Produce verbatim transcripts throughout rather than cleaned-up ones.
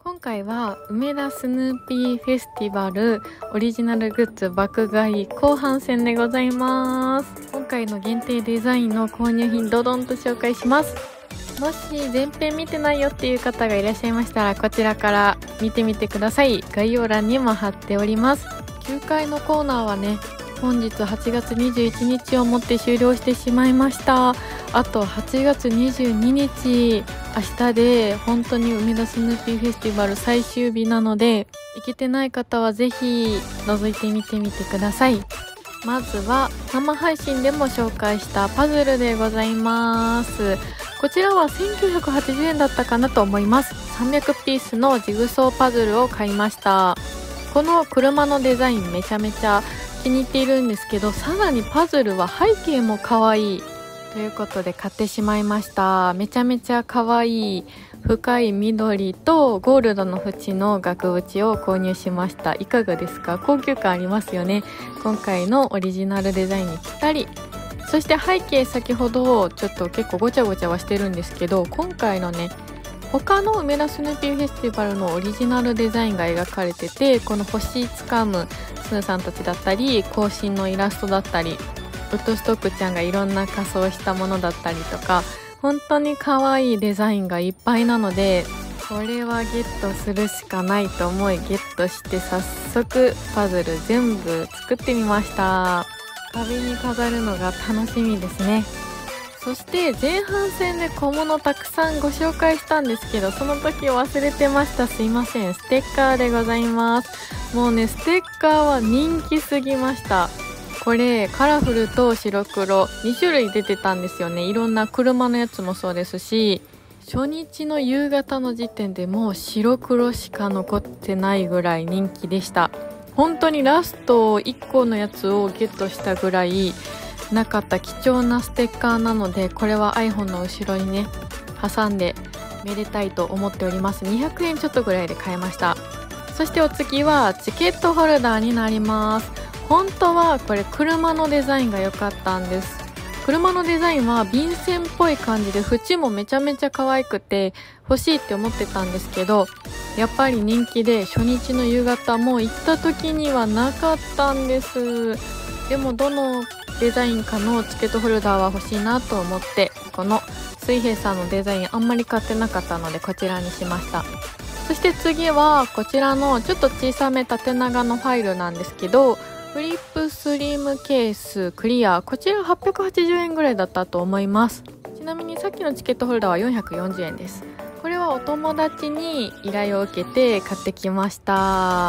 今回は梅田スヌーピーフェスティバルオリジナルグッズ爆買い後半戦でございます。今回の限定デザインの購入品ドドンと紹介します。もし前編見てないよっていう方がいらっしゃいましたら、こちらから見てみてください。概要欄にも貼っております。きゅうかいのコーナーはね、本日はちがつにじゅういちにちをもって終了してしまいました。あとはちがつにじゅうににち、明日で本当に梅田スヌーピーフェスティバル最終日なので、行けてない方はぜひ覗いてみてみてください。まずは生配信でも紹介したパズルでございます。こちらはせんきゅうひゃくはちじゅうえんだったかなと思います。さんびゃくピースのジグソーパズルを買いました。この車のデザインめちゃめちゃ気に入っているんですけど、さらにパズルは背景も可愛いということで買ってしまいました。めちゃめちゃ可愛い深い緑とゴールドの縁の額縁を購入しました。いかがですか？高級感ありますよね。今回のオリジナルデザインにぴったり。そして背景、先ほどちょっと結構ごちゃごちゃはしてるんですけど、今回のね他の梅田スヌーピーフェスティバルのオリジナルデザインが描かれてて、この星つかむスヌーさんたちだったり、行進のイラストだったり、ウッドストックちゃんがいろんな仮装したものだったりとか、本当に可愛いデザインがいっぱいなので、これはゲットするしかないと思いゲットして、早速パズル全部作ってみました。壁に飾るのが楽しみですね。そして前半戦で小物たくさんご紹介したんですけど、その時忘れてました。すいません。ステッカーでございます。もうね、ステッカーは人気すぎました。これカラフルと白黒にしゅるい出てたんですよね。いろんな車のやつもそうですし、初日の夕方の時点でもう白黒しか残ってないぐらい人気でした。本当にラストいっこのやつをゲットしたぐらいなかった貴重なステッカーなので、これは iPhone の後ろにね挟んでめでたいと思っております。にひゃくえんちょっとぐらいで買えました。そしてお次はチケットホルダーになります。本当はこれ車のデザインが良かったんです。車のデザインは便箋っぽい感じで、縁もめちゃめちゃ可愛くて欲しいって思ってたんですけど、やっぱり人気で初日の夕方もう行った時にはなかったんです。でもどのデザインかのチケットホルダーは欲しいなと思って、この水平さんのデザインあんまり買ってなかったのでこちらにしました。そして次はこちらのちょっと小さめ縦長のファイルなんですけど、フリップスリムケースクリア、こちらはっぴゃくはちじゅうえんぐらいだったと思います。ちなみにさっきのチケットホルダーはよんひゃくよんじゅうえんです。これはお友達に依頼を受けて買ってきました。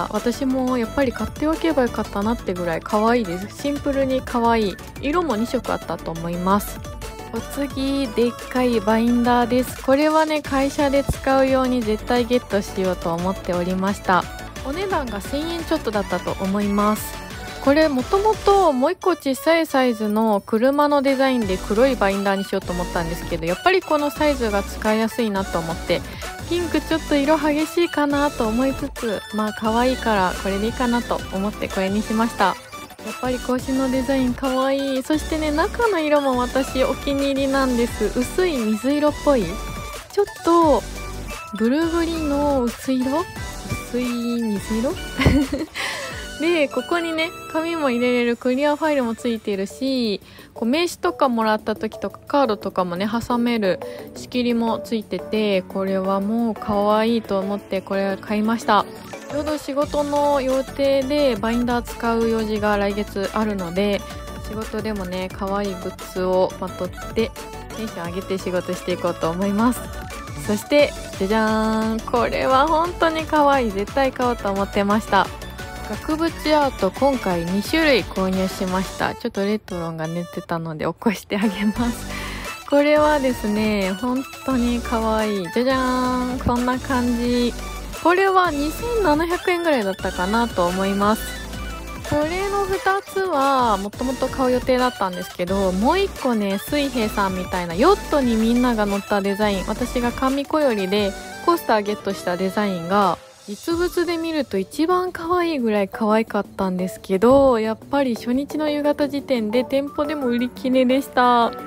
私もやっぱり買っておけばよかったなってぐらい可愛いです。シンプルに可愛い。色もにしょくあったと思います。お次、でっかいバインダーです。これはね、会社で使うように絶対ゲットしようと思っておりました。お値段がせんえんちょっとだったと思います。これもともともう一個小さいサイズの車のデザインで黒いバインダーにしようと思ったんですけど、やっぱりこのサイズが使いやすいなと思って、ピンクちょっと色激しいかなと思いつつ、まあ可愛いからこれでいいかなと思ってこれにしました。やっぱり格子のデザイン可愛い。そしてね、中の色も私お気に入りなんです。薄い水色っぽい、ちょっとブルーグリーンの薄い色、薄い水色で、ここにね紙も入れれるクリアファイルもついているし、こう名刺とかもらった時とかカードとかもね挟める仕切りもついてて、これはもう可愛いと思ってこれ買いました。ちょうど仕事の予定でバインダー使う用事が来月あるので、仕事でもね可愛いグッズをまとってテンション上げて仕事していこうと思います。そしてじゃじゃーん、これは本当に可愛い。絶対買おうと思ってました。額縁アート今回にしゅるい購入しました。ちょっとレトロンが寝てたので起こしてあげます。これはですね、本当に可愛い。じゃじゃーん、こんな感じ。これはにせんななひゃくえんぐらいだったかなと思います。これのふたつはもともと買う予定だったんですけど、もういっこね、水平さんみたいなヨットにみんなが乗ったデザイン、私が紙こよりでコースターゲットしたデザインが実物で見ると一番可愛いぐらい可愛かったんですけど、やっぱり初日の夕方時点で店舗でも売り切れでした。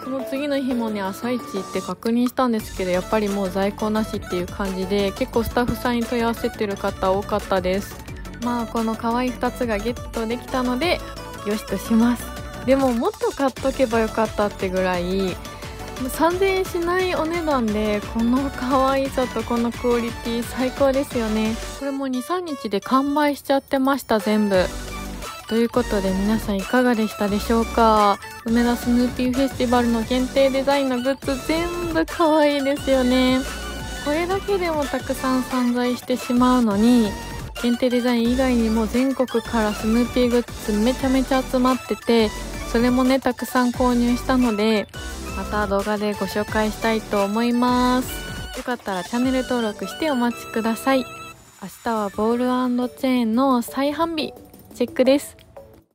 その次の日もね、朝一行って確認したんですけど、やっぱりもう在庫なしっていう感じで、結構スタッフさんに問い合わせてる方多かったです。まあこの可愛いふたつがゲットできたのでよしとします。でももっと買っとけばよかったってぐらいさんぜんえんしないお値段で、この可愛さとこのクオリティ最高ですよね。これもにさんにちで完売しちゃってました、全部。ということで皆さんいかがでしたでしょうか。梅田スヌーピーフェスティバルの限定デザインのグッズ全部可愛いですよね。これだけでもたくさん散在してしまうのに、限定デザイン以外にも全国からスヌーピーグッズめちゃめちゃ集まってて、それもねたくさん購入したので、また動画でご紹介したいと思います。よかったらチャンネル登録してお待ちください。明日はボール&チェーンの再販日チェックです。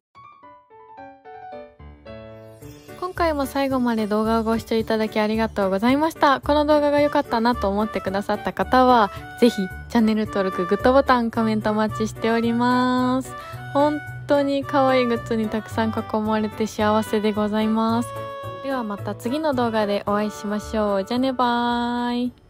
今回も最後まで動画をご視聴いただきありがとうございました。この動画が良かったなと思ってくださった方は、ぜひチャンネル登録、グッドボタン、コメントお待ちしております。本当に可愛いグッズにたくさん囲まれて幸せでございます。ではまた次の動画でお会いしましょう。じゃあね、バーイ。